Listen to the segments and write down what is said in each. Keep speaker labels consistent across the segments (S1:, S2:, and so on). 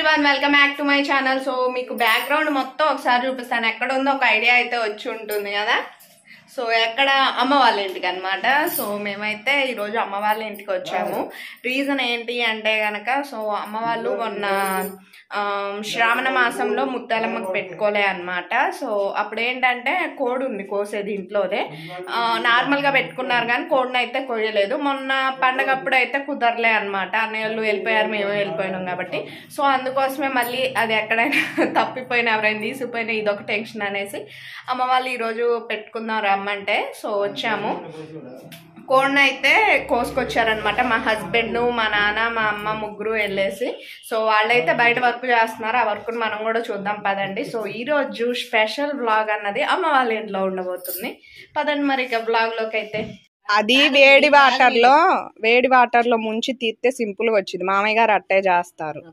S1: Everyone welcome back to my channel. So మీకు background మొత్తం ఒకసారి చూపిస్తాను. ఎక్కడ ఉందో ఒక ఐడియా అయితే వచ్చి ఉంటుంది కదా. సో ఎక్కడ అమ్మ వాళ్ళ ఇంటికి అనమాట. సో మేమైతే ఈరోజు అమ్మ వాళ్ళ ఇంటికి వచ్చాము. రీజన్ ఏంటి అంటే గనక, సో అమ్మ వాళ్ళు మొన్న శ్రావణ మాసంలో ముత్తాలమ్మకు పెట్టుకోలే అనమాట. సో అప్పుడు ఏంటంటే కోడి ఉంది కోసేది ఇంట్లోదే. నార్మల్గా పెట్టుకున్నారు కానీ కోడిని అయితే కోయలేదు. మొన్న పండగప్పుడు అయితే కుదరలే అనమాట. అన్నయ్యలు వెళ్ళిపోయారు, మేము వెళ్ళిపోయినాం కాబట్టి. సో అందుకోసమే మళ్ళీ అది ఎక్కడైనా తప్పిపోయినా ఎవరైనా తీసుకుపోయినా ఇదొక టెన్షన్ అనేసి అమ్మ వాళ్ళు ఈరోజు పెట్టుకుందాం రమ్మంటే సో వచ్చాము. కోడిని అయితే కోసుకొచ్చారనమాట. మా హస్బెండ్, మా నాన్న, మా అమ్మ ముగ్గురు వెళ్ళేసి. సో వాళ్ళైతే బయట వర్క్ చేస్తున్నారు. ఆ వర్క్ని మనం కూడా చూద్దాం పదండి. సో ఈరోజు స్పెషల్ వ్లాగ్ అన్నది అమ్మ వాళ్ళ ఇంట్లో ఉండబోతుంది. పదండి మరి ఇక వ్లాగ్లోకి అయితే. అది వేడి వాటర్ లో ముంచి తీస్తే సింపుల్ గా వచ్చింది. మామయ్య గారు అట్టే చేస్తారు.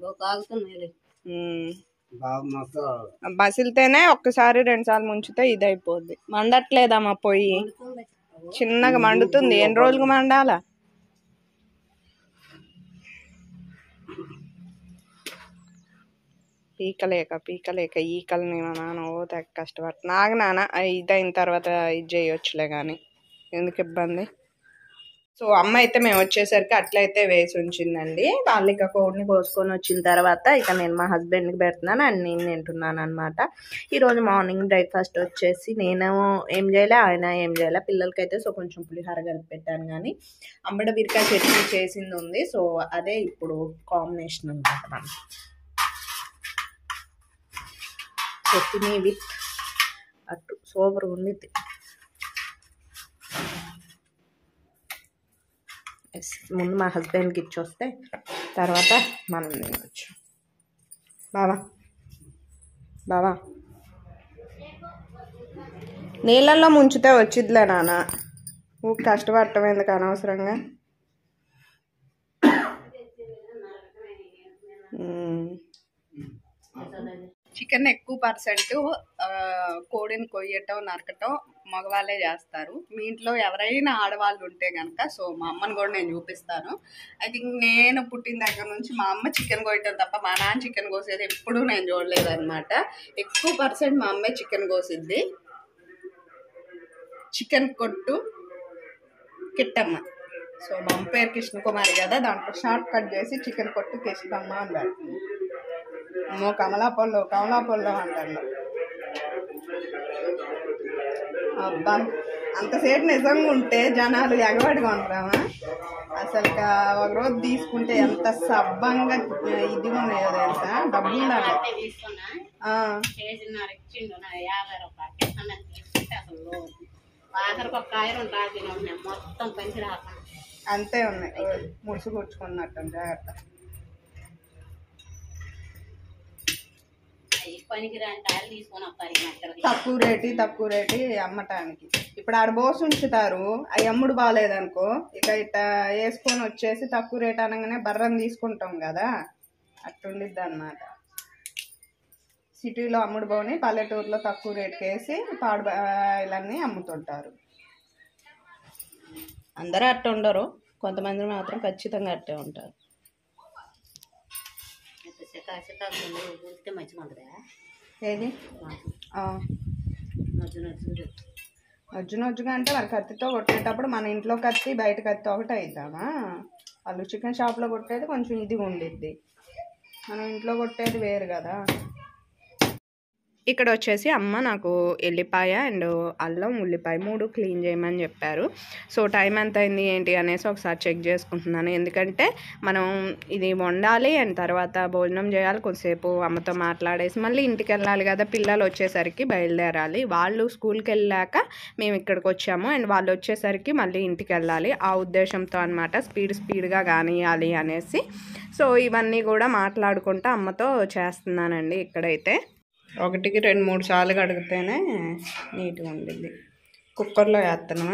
S1: బసిలితేనే ఒక్కసారి 2 సార్లు ముంచితే ఇది అయిపోద్ది. మండట్లేదమ్మా పొయ్యి, చిన్నగా మండుతుంది. ఎన్ని రోజులకు మండాలా? పీకలేక ఈకలని మా నాన్న తెగ కష్టపడుతుంది. నాకు నాన్న ఇది అయిన తర్వాత ఇది చేయొచ్చులే కానీ ఎందుకు ఇబ్బంది. సో అమ్మ అయితే మేము వచ్చేసరికి అట్లయితే వేసి ఉంచిందండి. వాళ్ళు ఇక కోడిని కోసుకొని వచ్చిన తర్వాత ఇక నేను మా హస్బెండ్కి పెడుతున్నాను అండ్ నేను తింటున్నాను అనమాట. ఈరోజు మార్నింగ్ బ్రేక్ఫాస్ట్ వచ్చేసి నేను ఏం చేయలే, ఆయన ఏం చేయలే. పిల్లలకైతే సో కొంచెం పులిహోర కలిపి పెట్టాను. కానీ అంబడ బీరకాయ చట్నీ చేసింది ఉంది. సో అదే ఇప్పుడు కాంబినేషన్ అనమాట. మనం చట్నీ విత్ అట్టు సూపర్ ఉండిద్ది. ముందు మా హస్బెండ్కి ఇచ్చొస్తే తర్వాత మనం తినవచ్చు. బావా నీళ్ళల్లో ముంచితే వచ్చిద్లే నాన్న, ఊరికి కష్టపడటం ఎందుకు అనవసరంగా. చికెన్ ఎక్కువ పర్సెంట్ కోడిని కొయ్యటం నరకటం మగవాళ్ళే చేస్తారు. మీ ఇంట్లో ఎవరైనా ఆడవాళ్ళు ఉంటే కనుక సో మా అమ్మని కూడా నేను చూపిస్తాను. ఐ థింక్ నేను పుట్టిన దగ్గర నుంచి మా అమ్మ చికెన్ కోయటం తప్ప మా నాన్న చికెన్ కోసేది ఎప్పుడూ నేను చూడలేదు అనమాట. ఎక్కువ పర్సెంట్ మా అమ్మే చికెన్ కోసిద్ది. చికెన్ కొట్టు కిట్టమ్మ. సో మా అమ్మ పేరు కృష్ణకుమారి కదా, దాంట్లో షార్ట్ కట్ చేసి చికెన్ కొట్టు కిష్టమ్మ అన్నారు. కమలాపొల్లో అంటారు. అబ్బా అంతసేపు నిజంగా ఉంటే జనాలు ఎగబడిగా ఉంటామా? అసలు ఒకరోజు తీసుకుంటే ఎంత సబ్బంగా ఇది ఉన్నాయో తెలుసా. డబ్బులు అంతే ఉన్నాయి, ముడుసు కూర్చుకున్నట్టు జాగ్రత్త. తక్కువ రేటు అమ్మటానికి. ఇప్పుడు ఆడ బోసు ఉంచుతారు, అవి అమ్ముడు బాగాలేదనుకో ఇక ఇట్లా వేసుకొని వచ్చేసి తక్కువ రేటు అనగానే బర్రని తీసుకుంటాం కదా, అట్టుండిద్ది అన్నమాట. సిటీలో అమ్ముడు పోని పల్లెటూరులో తక్కువ రేటుకి వేసి పాడులన్నీ అమ్ముతుంటారు. అందరూ అట్ట ఉండరు, కొంతమంది మాత్రం ఖచ్చితంగా అట్టే ఉంటారు. ఏది నజ్జుగా అంటే మరి కత్తితో కొట్టేటప్పుడు మన ఇంట్లో కత్తి బయట కత్తి ఒకటి అవుతామా? వాళ్ళు చికెన్ షాప్లో కొట్టేది కొంచెం ఇది ఉండిద్ది, మనం ఇంట్లో కొట్టేది వేరు కదా. ఇక్కడ వచ్చేసి అమ్మ నాకు ఎల్లిపాయ అండ్ అల్లం ఉల్లిపాయ 3 క్లీన్ చేయమని చెప్పారు. సో టైం ఎంత అయింది ఏంటి అనేసి ఒకసారి చెక్ చేసుకుంటున్నాను. ఎందుకంటే మనం ఇది వండాలి అండ్ తర్వాత భోజనం చేయాలి, కొద్దిసేపు అమ్మతో మాట్లాడేసి మళ్ళీ ఇంటికి వెళ్ళాలి కదా. పిల్లలు వచ్చేసరికి బయలుదేరాలి. వాళ్ళు స్కూల్కి వెళ్ళాక మేము ఇక్కడికి వచ్చాము అండ్ వాళ్ళు వచ్చేసరికి మళ్ళీ ఇంటికి వెళ్ళాలి. ఆ ఉద్దేశంతో అనమాట స్పీడ్గా కానియాలి అనేసి. సో ఇవన్నీ కూడా మాట్లాడుకుంటూ అమ్మతో చేస్తున్నానండి. ఇక్కడైతే 1కి 2-3 సార్లు కడిగితేనే నీట్గా ఉండిద్ది. కుక్కర్లో వేస్తాను.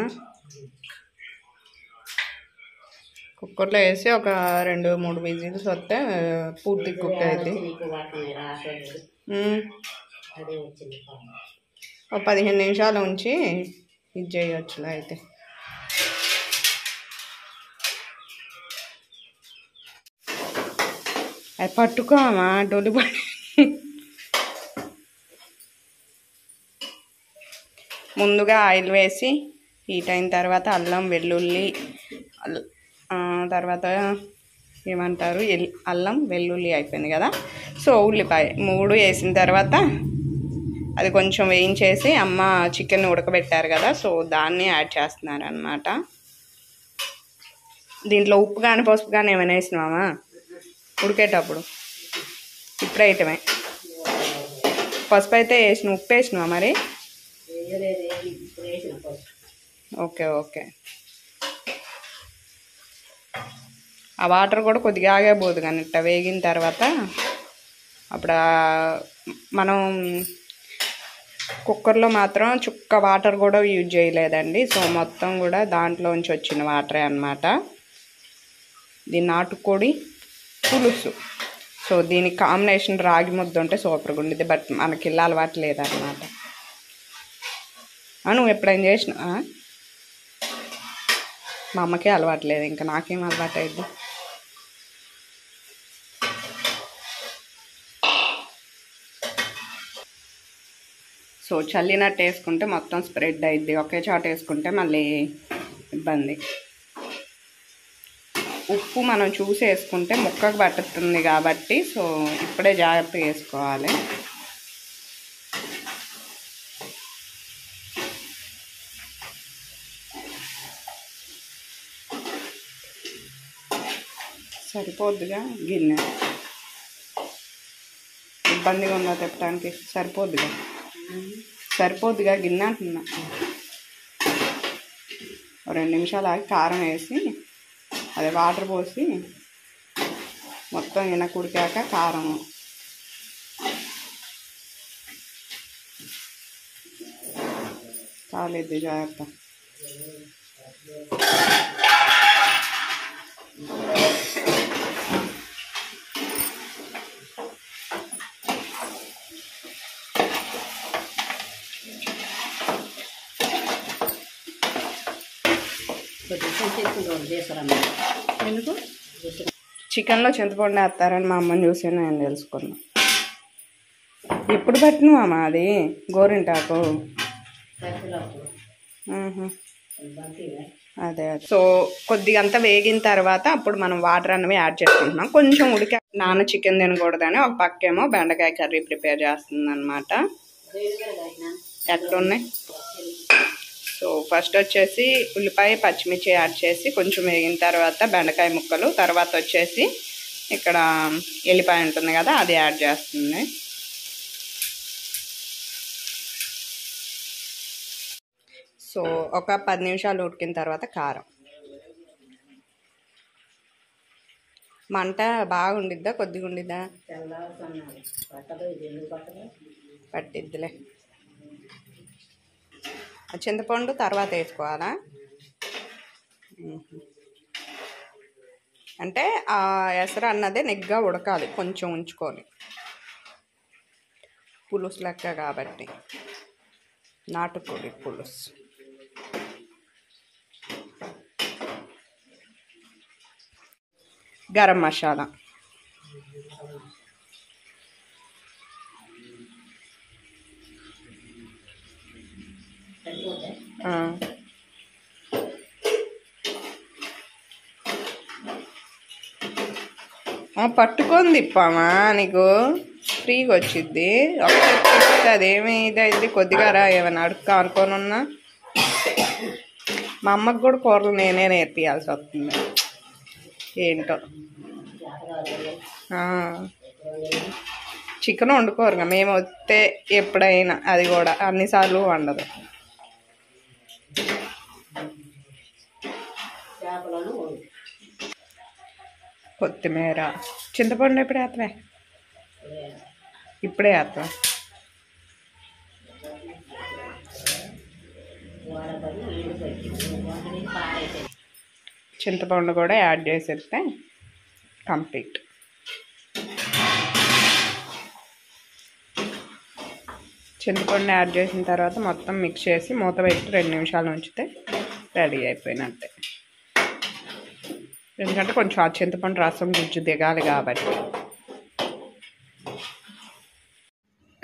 S1: కుక్కర్లో వేసి ఒక 2-3 విజిల్స్ వస్తే పూర్తి కుక్ అయితే ఒక 15 నిమిషాలు ఉంచి ఇది చేయొచ్చులే. అయితే అది పట్టుకోమా డొల్లు పడి. ముందుగా ఆయిల్ వేసి హీట్ అయిన తర్వాత అల్లం వెల్లుల్లి తర్వాత ఏమంటారు అల్లం వెల్లుల్లి అయిపోయింది కదా. సో ఉల్లిపాయ 3 వేసిన తర్వాత అది కొంచెం వేయించేసి అమ్మ చికెన్ ఉడకబెట్టారు కదా, సో దాన్ని యాడ్ చేస్తున్నారు అన్నమాట. దీంట్లో ఉప్పు కానీ పసుపు కానీ ఏమైనా వేసినావా ఉడికేటప్పుడు? ఇప్పుడే ఐటమే. పసుపు అయితే వేసిన, ఉప్పు వేసినావా మరి? Okay okay. ఆ వాటర్ కూడా కొద్దిగా ఆగేపోదు కానీ ఇట్లా వేగిన తర్వాత అప్పుడు మనం కుక్కర్లో మాత్రం చుక్క వాటర్ కూడా యూజ్ చేయలేదండి. సో మొత్తం కూడా దాంట్లోంచి వచ్చిన వాటరే అన్నమాట. దీని నాటుకోడి పులుసు. సో దీనికి కాంబినేషన్ రాగి ముద్ద ఉంటే సూపర్గా ఉండేది, బట్ మనకి ఇల్లు అలవాటు లేదన్నమాట. నువ్వు ఎప్పుడైనా చేసినా? మా అమ్మకే అలవాటు లేదు, ఇంకా నాకేం అలవాటు అయింది. సో చల్లినట్టు వేసుకుంటే మొత్తం స్ప్రెడ్ అయింది, ఒకే చోట వేసుకుంటే మళ్ళీ ఇబ్బంది. ఉప్పు మనం చూసి వేసుకుంటే ముక్కకు పట్టుతుంది కాబట్టి సో ఇప్పుడే జాగ్రత్తగా వేసుకోవాలి. సరిపోద్దుగా గిన్నె, ఇబ్బందిగా ఉందా తిప్పడానికి? సరిపోద్దుగా గిన్నె అంటున్నా. 2 నిమిషాలు ఆగి కారం వేసి అదే వాటర్ పోసి మొత్తం వెనక ఉడికాక కారం కాలేదు, జాగ్రత్త. ఎందుకు చికెన్లో చింతపండు వేస్తారని మా అమ్మని చూసి నేను తెలుసుకున్నా. ఎప్పుడు పట్టినవా అది గోరింటాకు? అదే. సో కొద్దిగా అంతా వేగిన తర్వాత అప్పుడు మనం వాటర్ అనేవి యాడ్ చేసుకుంటున్నాం. కొంచెం ఉడికి నాన్న చికెన్ తినకూడదని ఒక పక్కేమో బెండకాయ కర్రీ ప్రిపేర్ చేస్తుంది అన్నమాట. ఎట్లున్నాయి? సో ఫస్ట్ వచ్చేసి ఉల్లిపాయ పచ్చిమిర్చి యాడ్ చేసి కొంచెం వేగిన తర్వాత బెండకాయ ముక్కలు, తర్వాత వచ్చేసి ఇక్కడ ఎల్లిపాయ ఉంటుంది కదా అది యాడ్ చేస్తుంది. సో ఒక 10 నిమిషాలు ఉడికిన తర్వాత కారం. మంట బాగుండిద్దా కొద్దిగా ఉండిద్దా? పట్టిద్దిలే. చింతపండు తర్వాత వేసుకోవాలా? అంటే ఆ ఎసరు అన్నదే నెగ్గా ఉడకాలి, కొంచెం ఉంచుకొని. పులుసు లెక్క కాబట్టి నాటుకోడి పులుసు. గరం మసాలా, పట్టుకొని తిప్పామా నీకు ఫ్రీగా వచ్చిద్ది. ఒకటి అదేమి ఇదైంది కొద్దిగా రా, ఏమైనా అడుక్క అనుకోని ఉన్నా. మా అమ్మకి కూడా కూరలు నేనే నేర్పియాల్సి వస్తుంది, ఏంటో. చికెన్ వండుకోరుగా, మేము వస్తే ఎప్పుడైనా, అది కూడా అన్నిసార్లు వండదు. కొత్తిమీర, చింతపండు ఎప్పుడు వేస్తావే? ఇప్పుడే వేస్తావా? చింతపండు కూడా యాడ్ చేసేస్తే కంప్లీట్. చింతపండు యాడ్ చేసిన తర్వాత మొత్తం మిక్స్ చేసి మూత పెట్టి 2 నిమిషాలు ఉంచితే రెడీ అయిపోయినట్టే. ఎందుకంటే కొంచెం ఆ చింతపండు రసం గుజ్జు దిగాలి కాబట్టి.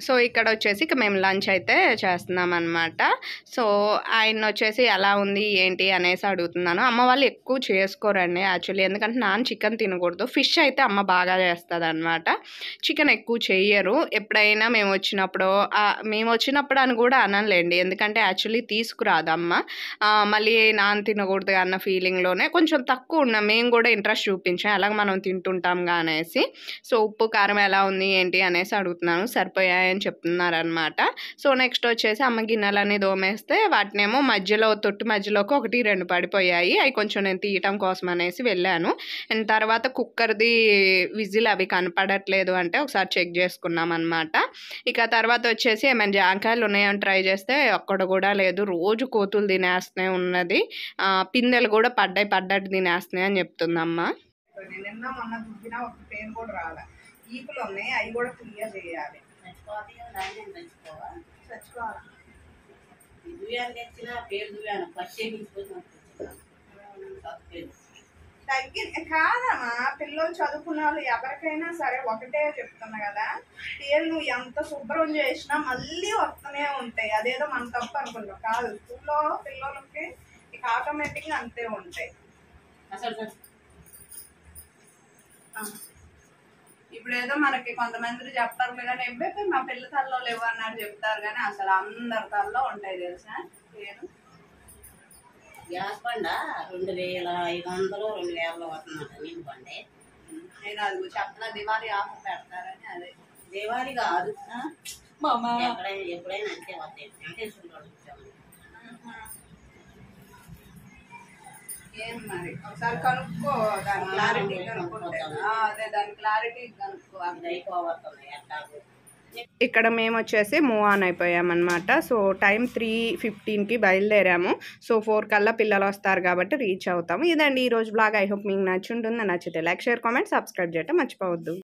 S1: సో ఇక్కడ వచ్చేసి ఇక మేము లంచ్ అయితే చేస్తున్నాం అనమాట. సో ఆయన వచ్చేసి ఎలా ఉంది ఏంటి అనేసి అడుగుతున్నాను. అమ్మ వాళ్ళు ఎక్కువ చేసుకోరండి యాక్చువల్లీ, ఎందుకంటే నాన్న చికెన్ తినకూడదు. ఫిష్ అయితే అమ్మ బాగా చేస్తుంది అనమాట, చికెన్ ఎక్కువ చెయ్యరు. ఎప్పుడైనా మేము వచ్చినప్పుడు అని కూడా అనలేండి, ఎందుకంటే యాక్చువల్లీ తీసుకురాదు అమ్మ. మళ్ళీ నాన్న తినకూడదు అన్న ఫీలింగ్లోనే కొంచెం తక్కువ ఉన్నాం, మేము కూడా ఇంట్రెస్ట్ చూపించాం అలాగ మనం తింటుంటాంగా అనేసి. సో ఉప్పు కారం ఎలా ఉంది ఏంటి అనేసి అడుగుతున్నాను. సరిపోయాయని చెప్తున్నారనమాట. సో నెక్స్ట్ వచ్చేసి అమ్మ గిన్నెలన్నీ దోమేస్తే వాటినేమో తొట్టు మధ్యలోకి 1-2 పడిపోయాయి. అవి కొంచెం నేను తీయటం కోసం అనేసి వెళ్ళాను. అండ్ తర్వాత కుక్కర్ది విజిల్ అవి కనపడట్లేదు అంటే ఒకసారి చెక్ చేసుకున్నాం అనమాట. ఇక తర్వాత వచ్చేసి ఏమైనా జాంకాయలు ఉన్నాయని ట్రై చేస్తే ఒక్కడ కూడా లేదు, రోజు కోతులు తినేస్తూనే ఉన్నది. పిందెలు కూడా పడ్డట్టు తినేస్తున్నాయి అని చెప్తుందమ్మ. నిన్న మొన్న దుబ్బిన ఒక పేరు కూడా రాలే, ఈపులు ఉన్నాయి, అవి కూడా క్లియర్ చేయాలి. కాదమ్మా, పిల్లలు చదువుకున్న వాళ్ళు ఎవరికైనా సరే ఒకటే చెప్తున్నా కదా, పేర్లు నువ్వు ఎంత శుభ్రం చేసినా మళ్ళీ వస్తూనే ఉంటాయి. అదేదో మన తప్పు అనుకుంటాం, కాదు స్కూల్లో పిల్లలకి ఇక ఆటోమేటిక్గా అంతే ఉంటాయి. ఇప్పుడు ఏదో మనకి కొంతమంది చెప్తారు కానీ ఎప్పుడైతే మా పిల్ల తల్లో లేవు అన్నట్టు చెప్తారు, కానీ అసలు అందరి తల్లో ఉంటాయి తెలుసా. నేను
S2: గ్యాస్ బండ 2500 2000 వస్తున్నట్టు నీళ్ళు బండే.
S1: నేను అది చెప్పిన దివాళీ ఆఫర్ పెడతారని. అదే
S2: దివాళీ కాదు, ఎప్పుడైనా అంతే వస్తాయి.
S1: ఏం మరి ఒకసారి కనుక్కో, దాని క్లారిటీ కనుక్కుంటే అదే దాని క్లారిటీ కనుక్కో. ఇక్కడ మేము వచ్చేసి మూవ్ ఆన్ అయిపోయామన్నమాట. సో టైం 3:15కి బయలుదేరాము. సో 4 కల్లా పిల్లలు వస్తారు కాబట్టి రీచ్ అవుతాము. ఇదండి ఈరోజు బ్లాగ్. ఐ హోప్ మీకు నచ్చుంటుంది. నచ్చితే లైక్, షేర్, కామెంట్, సబ్స్క్రైబ్ చేయటం మర్చిపోవద్దు.